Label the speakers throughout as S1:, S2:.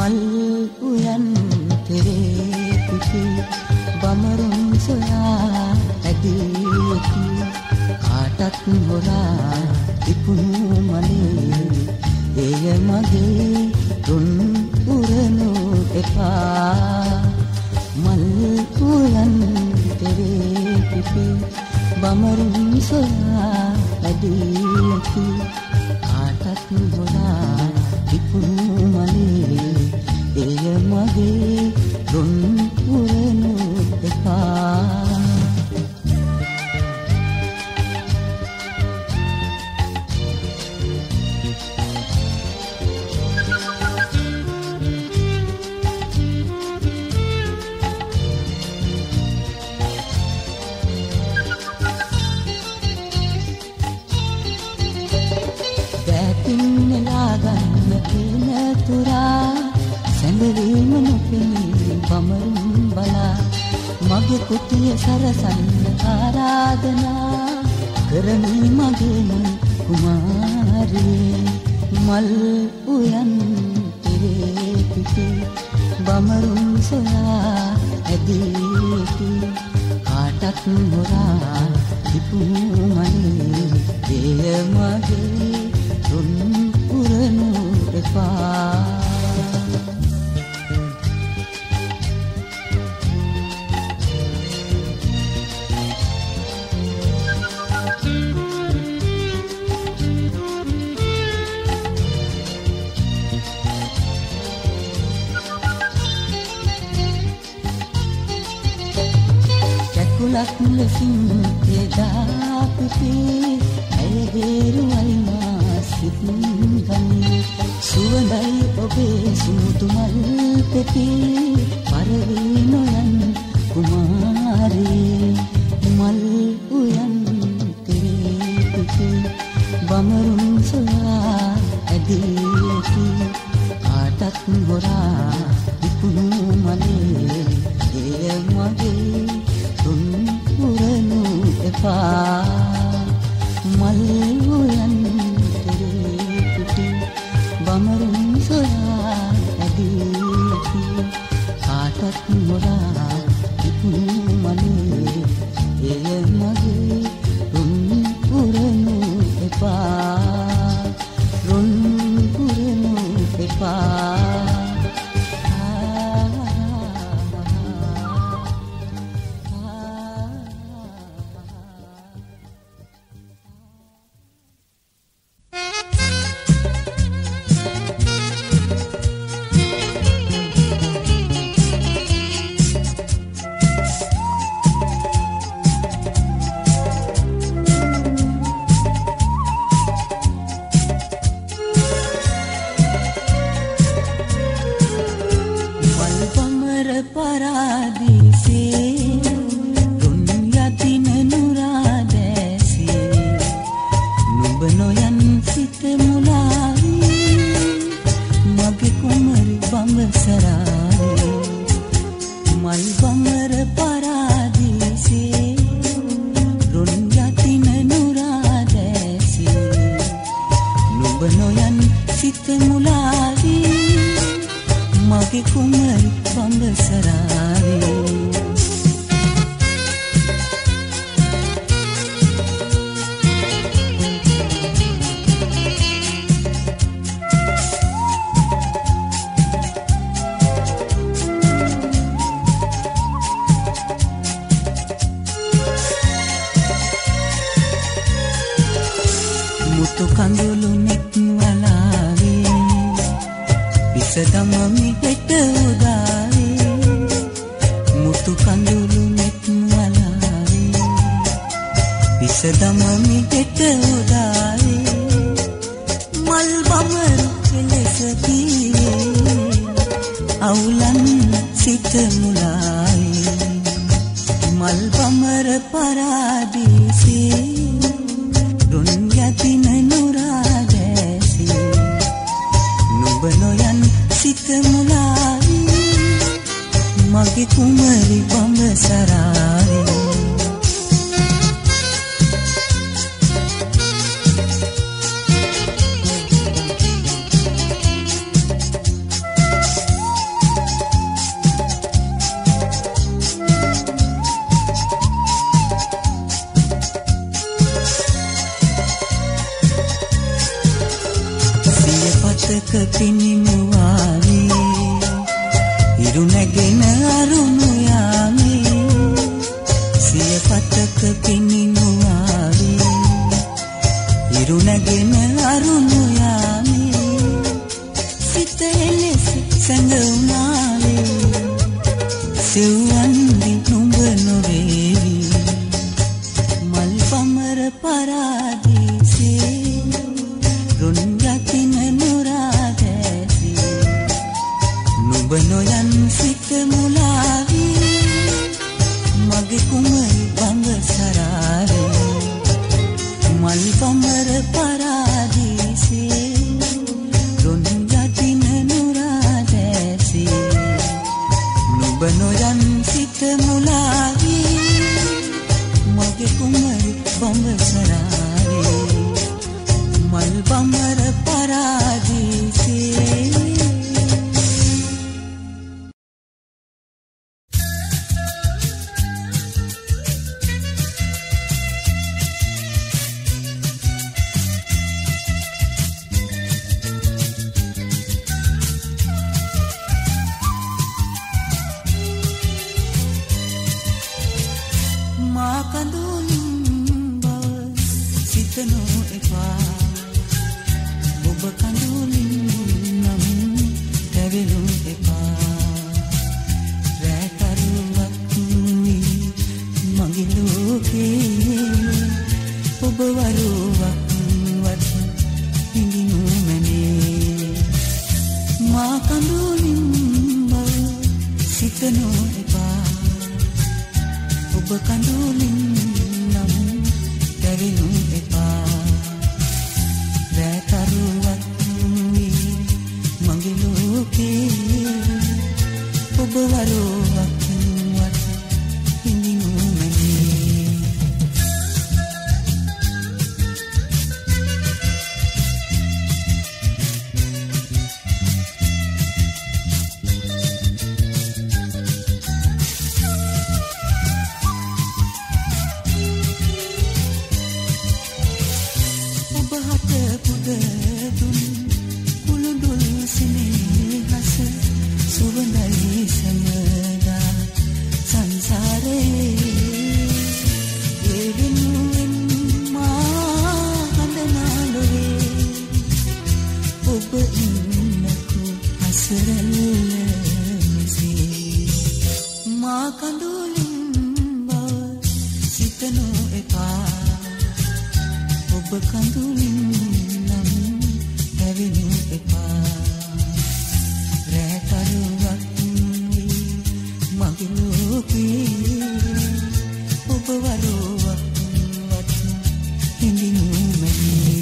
S1: මල් උයන් කෙරේ පිටි බමරුන් සොයා ඇදීකි කාටත් හොරා ඉක්ුණු මලේ එය මගේ තුන් උරනු එපා මල් උයන් කෙරේ පිටි බමරුන් සොයා ඇදීකි කාටත් හොරා ඉක්ුණු මලේ එය මගේ තුන් උරනු එපා සැඟවීම නොපෙනී බමරුන් බලා මගේ කුටිය සරසන්න ආරාධනා කරමි මගේ මුල් කුමාරියේ මල් උයන් කෙරේ පිටි බමරුන් සොයා ඇදීකි කාටත් හොරා ඉක්ුණු මලේ එය මගේ තුන් උරනු එපා කැකුලක් ලෙසින් එදා පිටි ඇයගේරුවයි මා සිත් ගනී සුවඳයි ඔබේ සුමුදු මල් පෙති පරවී නොයන් කුමාරී මල් උයන් කෙරේ පිටි බමරුන් සොයා ඇදීකි කාටත් හොරා ඉක්ුණු මලේ එය මගේ තුන් උරනු එපා මල් උයන් කෙරේ පිටි බමරුන් සොයා ඇදීකි කාටත් හොරා ඉක්ුණු මලේ එය මගේ තුන් උරනු එපා තුන් උරනු එපා magi kumari pambesarare. පතක පිනිමුවාවේ ඉරු නැගෙන අරුණු යාමේ සිය පතක පිනිමුවාවේ ඉරු නැගෙන අරුණු යාමේ සිත එලෙස සැඟවුණාවේ සිව්වන්දි නුඹ නොවේවි මල් පමර පරාදීසේ රුන් යතින නුරාදැසේ නුඹ නොයන් සිත මුලාවී මගේ කුමරි බඹ සරාවේ මල් පමර පරාදීසේ රුන් යතින නුරාදැසේ නුඹ නොයන් සිත මුලාවී මගේ කුමරි බඹ සරාවේ මල් පමර පරාදීසේ මා කඳුලින් බව සිතනෝ එපා ඔබ කඳුලින් නම් දැවෙනු එපා රැකරුවක් වී මගේ ලෝකේ ඔබ වරුවක් වත් හිඳිනු මැනේ මා කඳුලින් බව සිතනෝ එපා ඔබ කඳුලින් නම් දැවෙනු එපා රැකරුවක් වී මගේ ලෝකේ ඔබ වරුවක් වත් හිඳිනු මැනේ මා කඳුලින් බව සිතනෝ එපා ඔබ කඳුලින් නම් දැවෙනු එපා රැකරුවක් වී මගේ ලෝකේ ඔබ වරුවක් වත් හිඳිනු මැනේ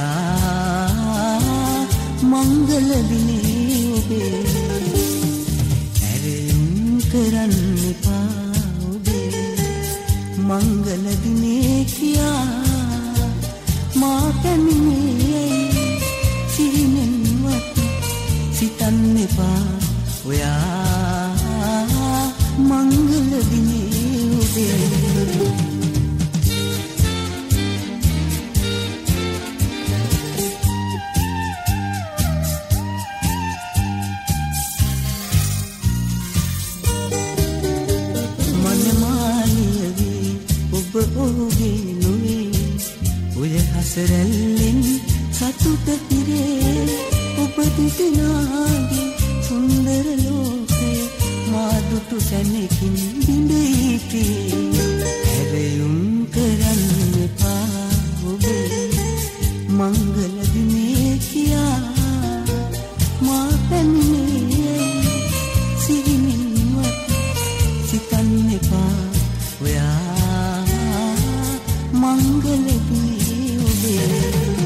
S1: ඔයා මංගල දිනේ ඔබේ ඇරයුම් කරන්න එපා ඔබේ මංගල දිනේ කියා මා පැමිණේ සිහිනෙන්වත් සිතන්න එපා ඔයා මංගල දිනේ ඔබේ ඔහුගේ නොවේ ඔය හසරැල්ලෙන් සතුට පිරේ ඔබ දුටුනාගේ සුන්දර ලෝකේ මා දුටු සැනකින් බිඳීතේ හැරයුම් කරන්න එපා ඔබේ මංගල දිනේ කියා මා පැමිණේ සිහිනෙන්වත් සිතන්න එපා ඔයා මංගල දිනේ ඔබේ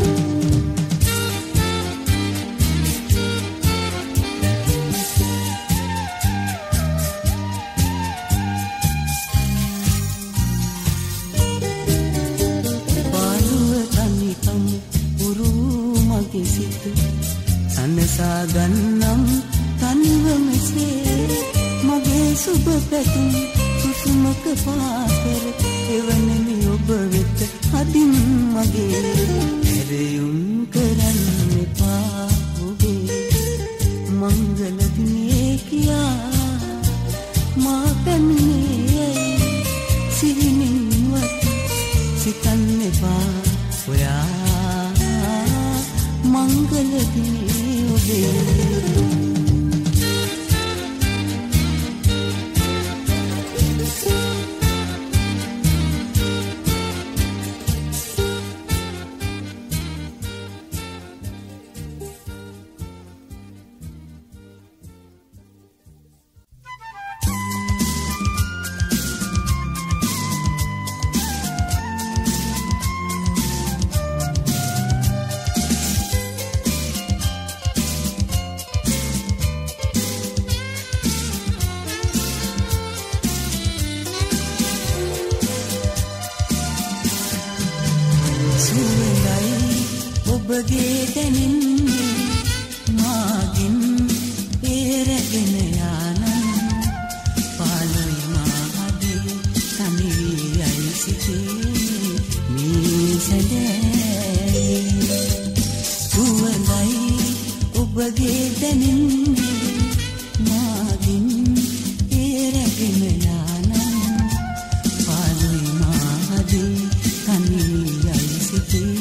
S1: පාළුව තනිකම උරු මගේ සිත සනසා ගන්නම් තනිවමසේ මගේ සුබ පැතුම් කුසුමක පාකර එවනමි ඔබ වෙත අදින් මගේ හැරයුම් කරන්න එපා ඔබේ මංගල දිනේ කියා මා පැමිණේ සිහිනෙන්වත් සිතන්න එපා ඔයා මංගල දිනේ ඔබේ ඔබගේ දැනෙන්නේ මාගින් පෙරගෙන යානම් පාළුයි මාහදී තනි වී සිටේ මේ සැදේ සුවඳයි ඔබගේ දැනෙන්නේ මාගින් පෙරගෙන යානම් පාළුයි මාහදී තනි වී සිටේ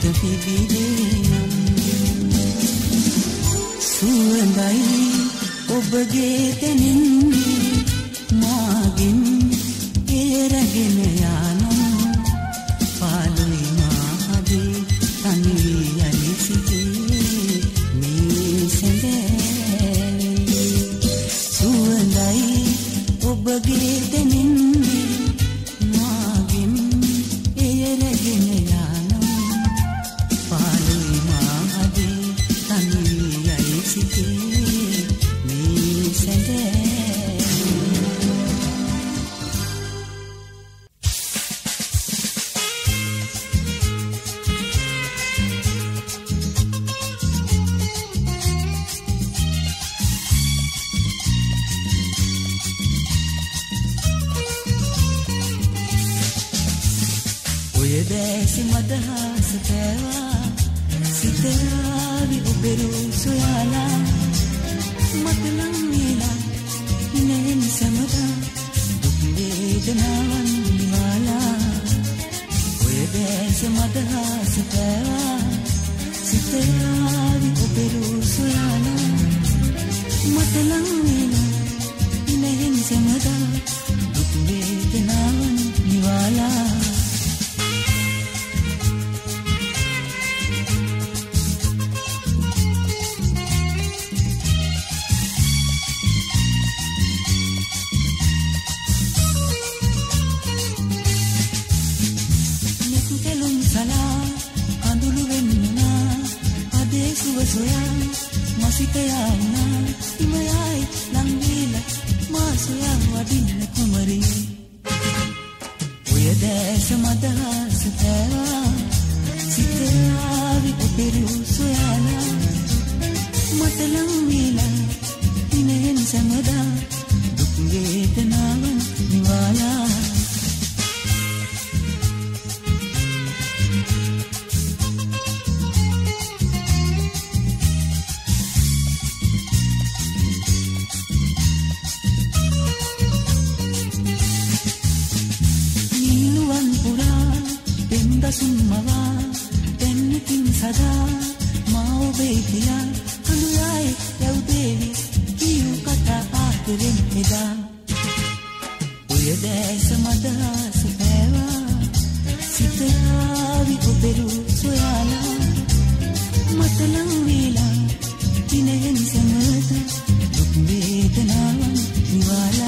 S1: පිබිදේ නම් සුවඳයි ඔබගේ තනින්නේ මාගින් එරගෙන යානම් පාළුයි මාහදී තනි යලි සිටී මේ සැඳෑවේ සුවඳයි ඔබගේ තනින්නේ මාගින් එරගෙන යානම් පාළුයි මාහදී තනි යලි සිටී මේ සැඳෑවේ දැසි මදහස පෑවා සිතාවි ඔබෙරු සොයාලා මතලන් වේලා ඉනෙන් සමදා දුක් වේදනාවන් නිවාලා ඔය දැසි මදහස පෑවා සිතාවි ඔබෙරු සොයාලා මතලන් වේලා ඉනෙන් සමදා දුක් වේදනාවන් නිවාලා soyan masitaya na imayay langila masaya wadin na kumari uya desa madahas tawa sitavi operu soyana matalang mila inahen samada duk vedanavan niwala summawa tennikin sada mao bekiya kanuyai yaudevi kiyu kata aateren eda uya desa madahas pෑwa sitavi oberu soyala matalan wela inehen samata duk vedanavan niwala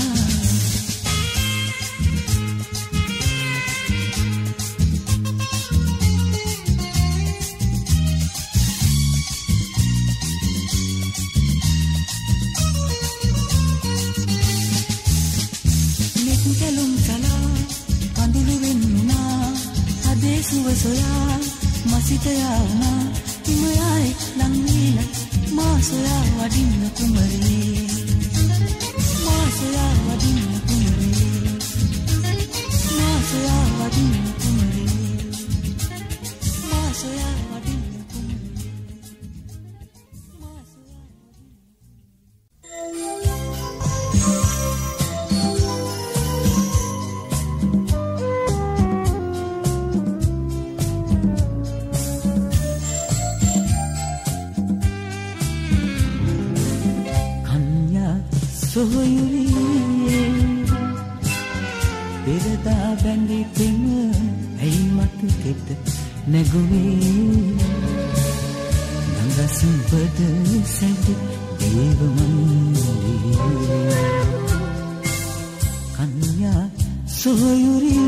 S1: soya masitaya na imayay langila masaya wadin na kumari masaya wadin na kumari masaya wadin na kumari masaya wadin na kumari soyuri perda bandi tem ai matu ket nagumi nanga simpad sed devamandi kanya soyuri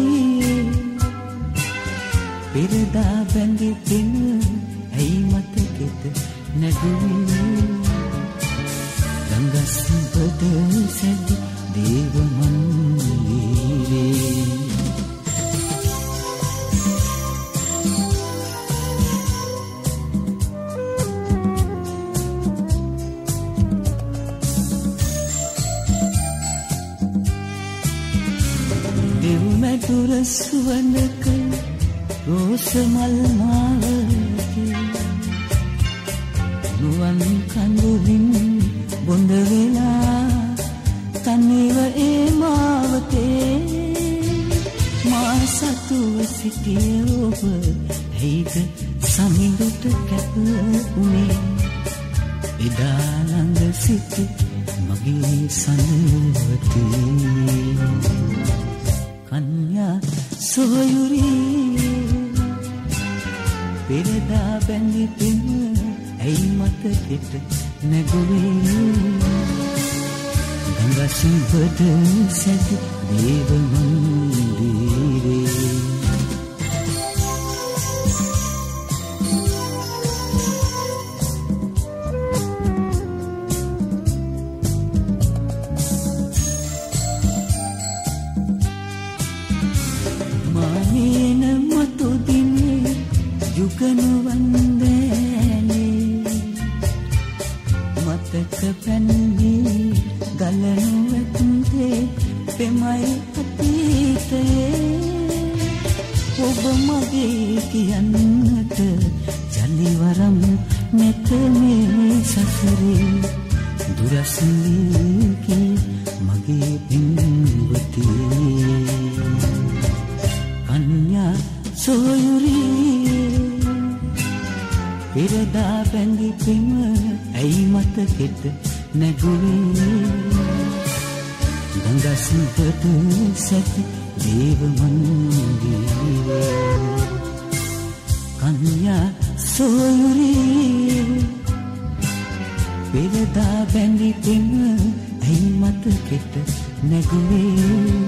S1: perda bandi tem ai matu ket nagumi Ganga simpad sed deva mandire devu madura suvanaka rosamal maalake nuwan kandurin බොඳ වෙලා තනිව ඒ මාවතේ මා සතුව සිටිය ඔබ ඇයිද සමිඳුට කැප උනේ එදා ළඟ සිට මගේ සනවතී කන්‍යා සොයුරී පෙරදා බැඳි පෙම ඇයි මතකෙට නැගුවේ ගඟසිඹට සැද දේව මන්දිරේ මානේන මතු දිනේ යුගනු වන්දනේ මතක පැන්නේ ගලනු ඇත්තේ පෙමයි අතීතයේ ඔබ මගේ කියන්නට ජලිවරම් නැත මේ සසරේ දුරස්නීකේ මගේ පින්වතී කන්‍යා සොයුරී පෙරදා බැඳි පෙම ඇයි මතකෙට නැගුවේ ගඟසිඹට සැති දේව මන්දිරේ කන්‍යා සොයුරී පෙරදා බැඳි පෙම ඇයි මතකෙට නැගුවේ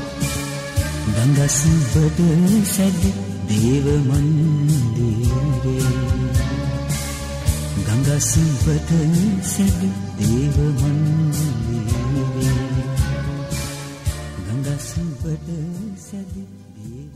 S1: ගඟසිඹට සැති දේව මන්දිරේ ගඟසිඹට සැද දේව මන්දිරේ ගඟසිඹට සැද දේව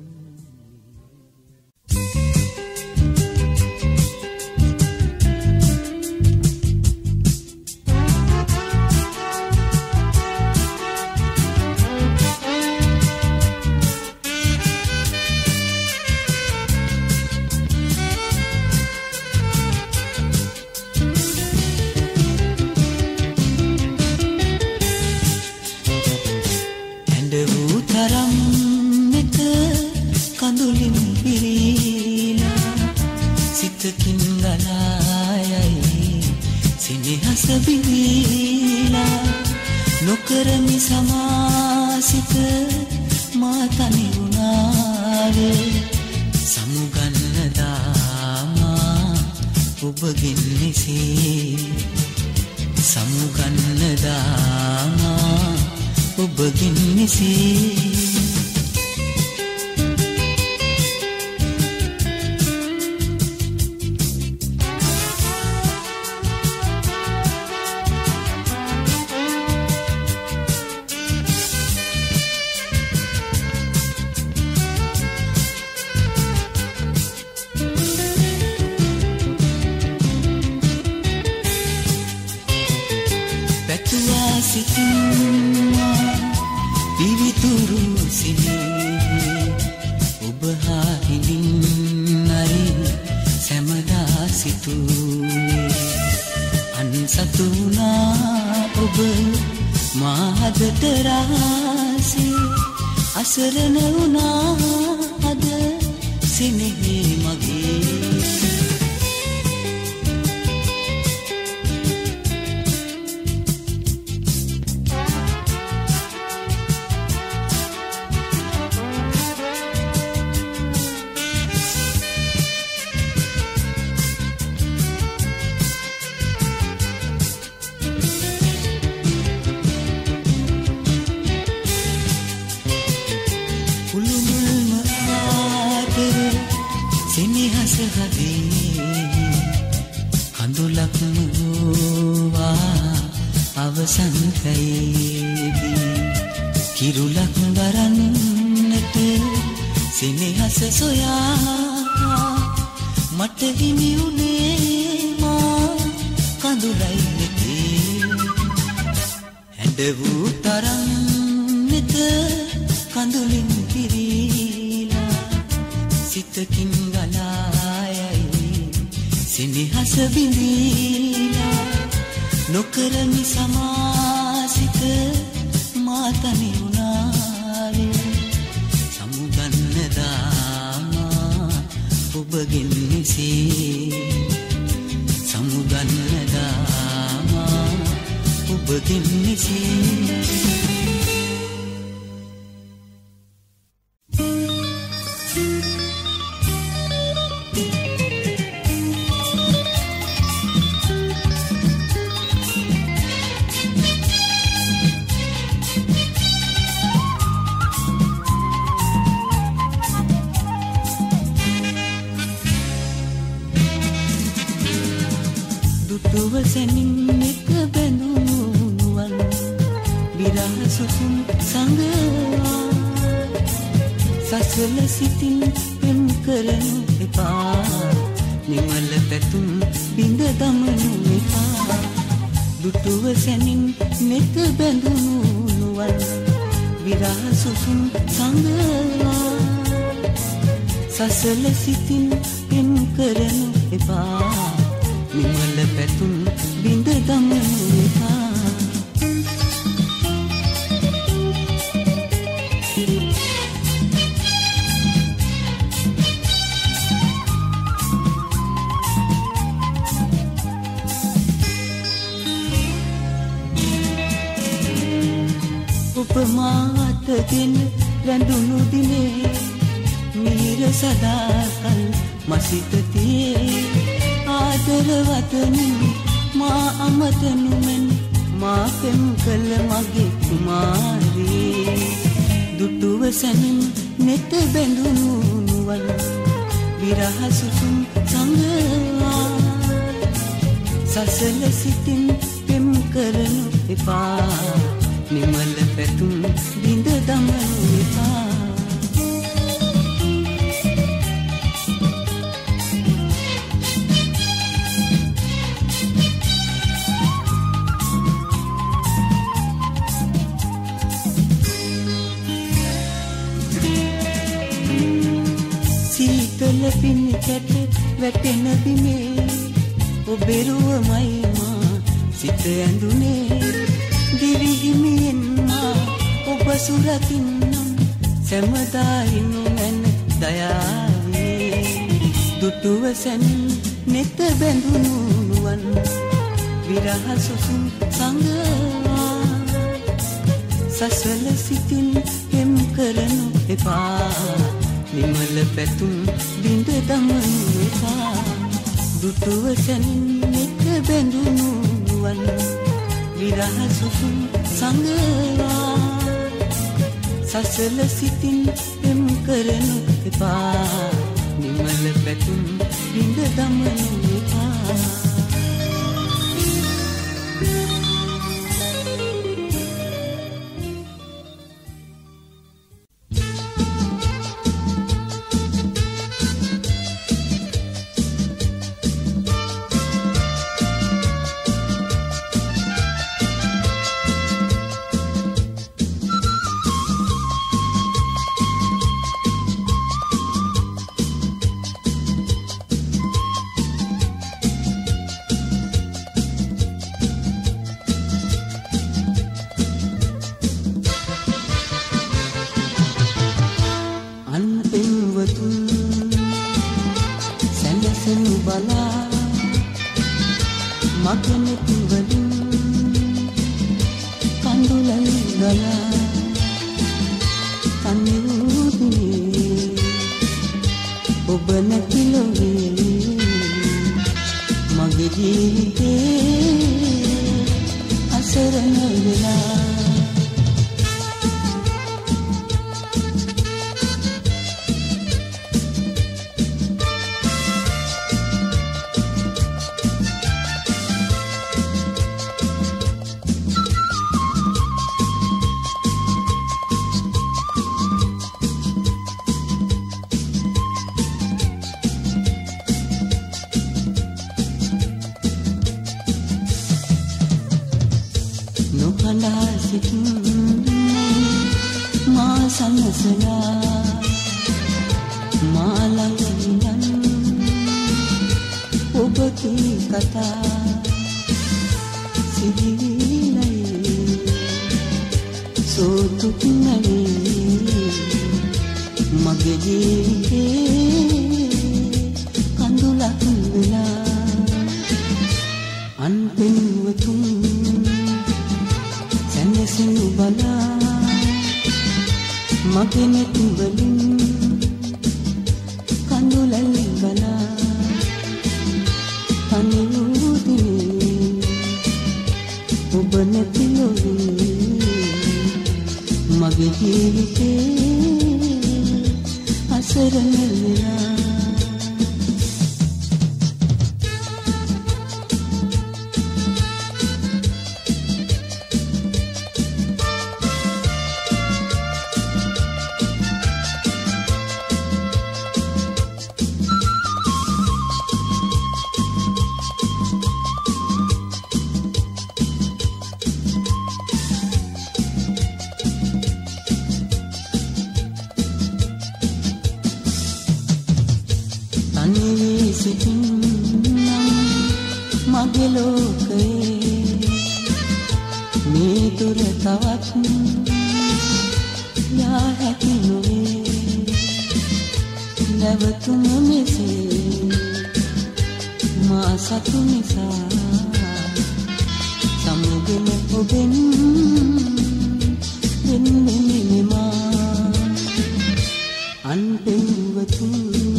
S1: නොකරමි සමාසිත මාතනි වුණාවේ සමුගන්න දාමා ඔබගෙන් මෙසේ සමුගන්න දාමා ඔබගෙන් මෙසේ අසරණ වුණා අද සිනෙහි මගේ කිරුලක් දරන්නට සෙනෙහස සොයා මට හිමි උනේ මා කඳුලයි නෙතේ හැඬ වූ තරම් නෙත කඳුලින් පිරීලා සිතකින් ගලායයි සෙනෙහස බිඳීලා නොකරමි සමාසිත මාතනි වුණාවේ සමුගන්න දාමා ඔබ ඔබගෙන් මෙසේ සමුගන්නදා ඔබගෙන් මෙසේ දුටුවසැනින් එක බැඳුනුවන් විරහ සුසුම් සංගවා සසල සිතින් පෙම් කරනු එපා නිමල පැතුම් බිඳ දමනු එපා දුටුවසැනින් නෙත බැඳුනුවන් විරහ සුසුම් සංගවා සසල සිතින් පෙම් කරනු එපා නිමල පැතුම් බිඳ දමනු එපා උපමාතගෙන රැඳුණු දිනේ මීර සදාකල් මසිතතියේ ආදරවතනි මා අමතනු මෙන් මා පෙම් කළ මගේ කුමාරී දුටුවසැනින් නෙත බැඳුණු නුවන් විරහ සුසුම් සංගවා සසල සිතින් පෙම් කරනු එපා නිමල පැතුම් බිඳ දමනු එපා පින් කැට වැටෙන බිමේ ඔබෙරුවමයි මා සිත ඇඳුනේ දිවිහිමියෙන් මා ඔබ සුරකින්නම් සැමදායිනු මැන දයාවේ දුටුවසැනින් නෙත බැඳුණු නුවන් විරහ සුසුම් සංගවා සසල සිතින් පෙම් කරනු එපා නිමල පැතුම් බිඳ දමනු එපා දුටුවසැනින් නෙත බැඳුණු නුවන් විරහ සුසුම් සංගවා සසල සිතින් පෙම් කරනු එපා නිමල පැතුම් බිඳ දමනු එපා කඳුලැල් ගලා තනි වූ දිනේ ඔබ නැති ලොවේ මගේ ජීවිතේ අසරණ වෙලා තනිවී සිටින්නම් මගේ ලෝකයේ මේ දුර තවත් යා හැකි නොවේ නැවතුම මෙසේ මා සතු නිසා සමුගෙන ඔබෙන් වෙන්නේ මෙමා අන්පෙන්වතුන්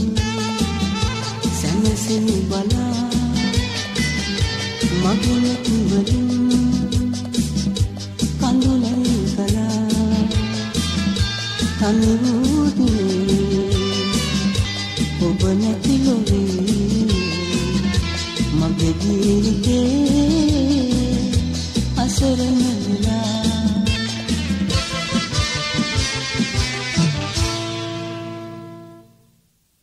S1: සැනසෙනි බලා මගේ නැතිවලින් කඳුලැල් ගලා තනි වූ දිනේ ඔබ නැති ලොවේ මගේ ජීවිතේ අසරණ වෙලා